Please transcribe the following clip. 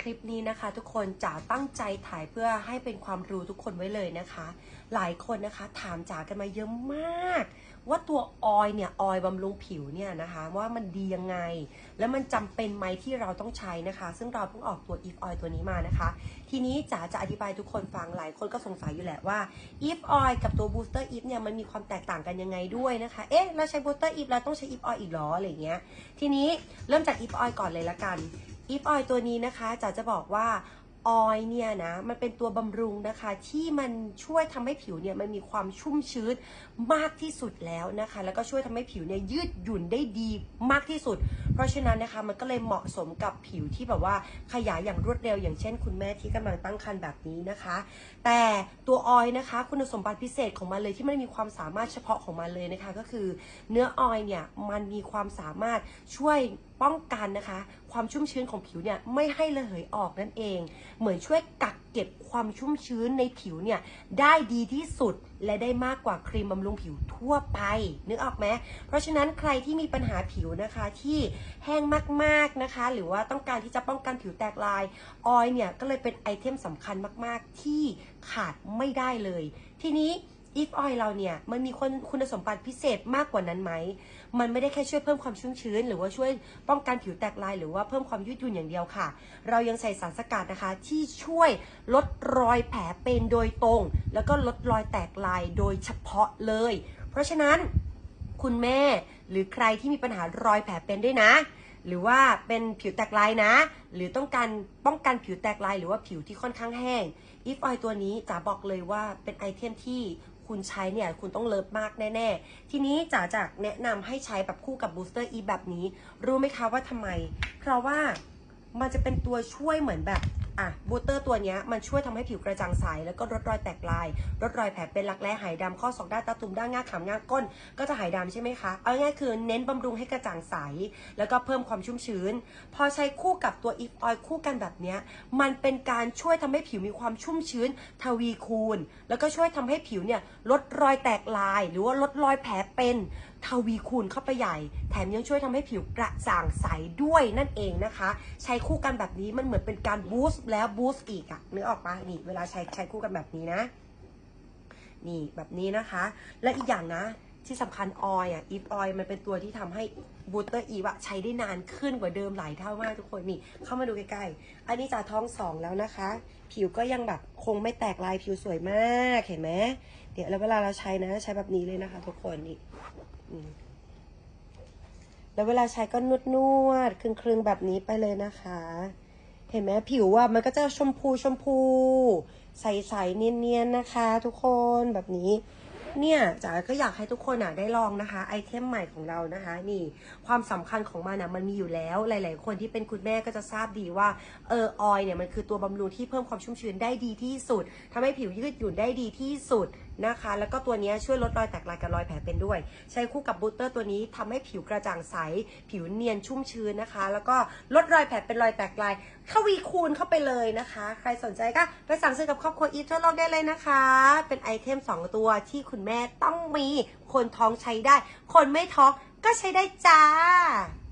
ลิปนี้นะคะทุกคนจ๋าตั้งใจถ่ายเพื่อให้เป็นความรู้ทุกคนไว้เลยนะคะหลายคนนะคะถามจ๋ากันมาเยอะมากว่าตัวออยล์เนี่ยออยล์บำรุงผิวเนี่ยนะคะว่ามันดียังไงแล้วมันจำเป็นไหมที่เราต้องใช้นะคะซึ่งเราเพิ่งออกตัว Eve Oil ตัวนี้มานะคะทีนี้จ๋าจะอธิบายทุกคนฟังหลายคนก็สงสัยอยู่แหละว่า Eve Oil กับตัว Booster Eve เนี่ยมันมีความแตกต่างกันยังไงด้วยนะคะเอ๊ะเราใช้ Booster Eve เราต้องใช้ Eve Oil อีกหรออะไรเงี้ยทีนี้เริ่มจาก Eve Oil ก่อนเลยละกันEve Oil ตัวนี้นะคะจ๋าจะบอกว่าออยล์เนี่ยนะมันเป็นตัวบำรุงนะคะที่มันช่วยทำให้ผิวเนี่ยมันมีความชุ่มชื้นมากที่สุดแล้วนะคะแล้วก็ช่วยทำให้ผิวเนี่ยยืดหยุ่นได้ดีมากที่สุดเพราะฉะนั้นนะคะมันก็เลยเหมาะสมกับผิวที่แบบว่าขยายอย่างรวดเร็วอย่างเช่นคุณแม่ที่กำลังตั้งครรภ์แบบนี้นะคะแต่ตัวออยล์นะคะคุณสมบัติพิเศษของมันเลยที่มันมีความสามารถเฉพาะของมันเลยนะคะก็คือเนื้อออยล์เนี่ยมันมีความสามารถช่วยป้องกันนะคะความชุ่มชื้นของผิวเนี่ยไม่ให้ระเหยออกนั่นเองเหมือนช่วยกักเก็บความชุ่มชื้นในผิวเนี่ยได้ดีที่สุดและได้มากกว่าครีมบำรุงผิวทั่วไปนึกออกไหมเพราะฉะนั้นใครที่มีปัญหาผิวนะคะที่แห้งมากๆนะคะหรือว่าต้องการที่จะป้องกันผิวแตกลายออยล์เนี่ยก็เลยเป็นไอเทมสำคัญมากๆที่ขาดไม่ได้เลยทีนี้Eve Oil เราเนี่ยมันมีคุณสมบัติพิเศษมากกว่านั้นไหมมันไม่ได้แค่ช่วยเพิ่มความชุ่มชื้นหรือว่าช่วยป้องกันผิวแตกลายหรือว่าเพิ่มความยืดหยุ่นอย่างเดียวค่ะเรายังใส่สารสกัดนะคะที่ช่วยลดรอยแผลเป็นโดยตรงแล้วก็ลดรอยแตกลายโดยเฉพาะเลยเพราะฉะนั้นคุณแม่หรือใครที่มีปัญหารอยแผลเป็นด้วยนะหรือว่าเป็นผิวแตกลายนะหรือต้องการป้องกันผิวแตกลายหรือว่าผิวที่ค่อนข้างแห้งEve Oil ตัวนี้จ๋าบอกเลยว่าเป็นไอเทมที่คุณใช้เนี่ยคุณต้องเลิฟมากแน่ๆทีนี้จ๋าจะแนะนำให้ใช้แบบคู่กับ Booster Eve แบบนี้รู้ไหมคะว่าทำไมเพราะว่ามันจะเป็นตัวช่วยเหมือนแบบบูสเตอร์ตัวนี้มันช่วยทำให้ผิวกระจ่างใสแล้วก็ลดรอยแตกลายลดรอยแผลเป็นรักแร้หายดำข้อศอกด้านตาตุ่มด้านง่าขำง่าก้นก็จะหายดำใช่ไหมคะเอาง่ายคือเน้นบำรุงให้กระจ่างใสแล้วก็เพิ่มความชุ่มชื้นพอใช้คู่กับตัว Eve Oil คู่กันแบบนี้มันเป็นการช่วยทำให้ผิวมีความชุ่มชื้นทวีคูณแล้วก็ช่วยทำให้ผิวเนี่ยลดรอยแตกลายหรือว่าลดรอยแผลเป็นทวีคูณเข้าไปใหญ่แถมยังช่วยทำให้ผิวกระจ่างใสด้วยนั่นเองนะคะใช้คู่กันแบบนี้มันเหมือนเป็นการบูสต์แล้วบูสต์อีกอะนึกออกปะนี่เวลาใช้คู่กันแบบนี้นะนี่แบบนี้นะคะและอีกอย่างนะที่สำคัญออยล์Eve Oil มันเป็นตัวที่ทำให้บูสเตอร์Eveใช้ได้นานขึ้นกว่าเดิมหลายเท่ามากทุกคนนี่เข้ามาดูใกล้ๆอันนี้จะท้อง2แล้วนะคะผิวก็ยังแบบคงไม่แตกลายผิวสวยมากเห็นไหมเดี๋ยวแล้วเวลาเราใช้นะใช้แบบนี้เลยนะคะทุกคนนี่แล้วเวลาใช้ก็นวดคลึงๆแบบนี้ไปเลยนะคะเห็นไหมผิวว่ามันก็จะชมพูใสๆเนียนๆนะคะทุกคนแบบนี้เนี่ยจ๋าก็อยากให้ทุกคนได้ลองนะคะไอเทมใหม่ของเรานะคะนี่ความสำคัญของมันมันมีอยู่แล้วหลายๆคนที่เป็นคุณแม่ก็จะทราบดีว่าออยล์เนี่ยมันคือตัวบำรุงที่เพิ่มความชุ่มชื้นได้ดีที่สุดทำให้ผิวยืดหยุ่นได้ดีที่สุดนะคะแล้วก็ตัวนี้ช่วยลดรอยแตกลายกับรอยแผลเป็นด้วยใช้คู่กับบูสเตอร์ตัวนี้ทำให้ผิวกระจ่างใสผิวเนียนชุ่มชื้นนะคะแล้วก็ลดรอยแผลเป็นรอยแตกลายทวีคูณเข้าไปเลยนะคะใครสนใจก็ไปสั่งซื้อกับครอบครัวอีฟทั่วโลกได้เลยนะคะเป็นไอเทม2ตัวที่คุณแม่ต้องมีคนท้องใช้ได้คนไม่ท้องก็ใช้ได้จ้า